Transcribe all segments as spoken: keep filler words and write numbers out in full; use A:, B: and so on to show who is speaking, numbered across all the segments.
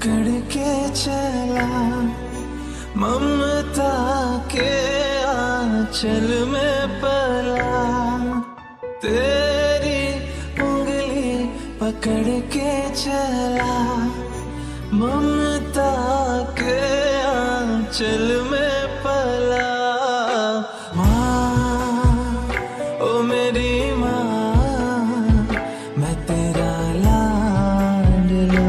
A: पकड़ के चला, ममता के आंचल में पला। तेरी उंगली पकड़ के चला, ममता के आंचल में पला। माँ ओ मेरी माँ, मैं तेरा लाडला।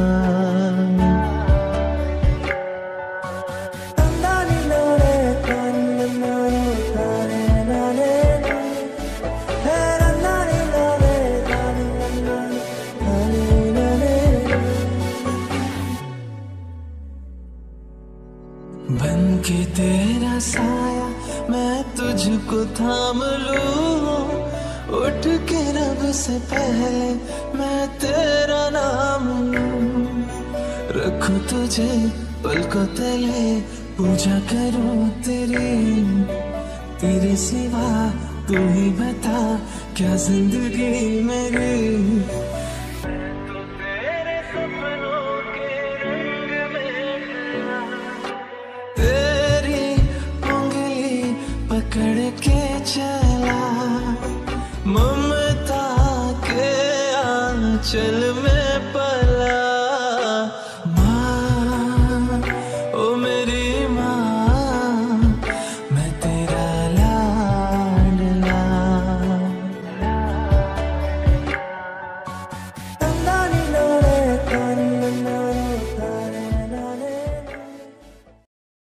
A: बन के तेरा साया मैं तुझको थाम लूं, उठ के रब से पहले मैं तेरा नाम लूं। रखूं तुझे पलकों तले, पूजा करूं तेरी, तेरे सिवा तू ही बता क्या जिंदगी मेरी। तेरी उंगली पकड़ के चल,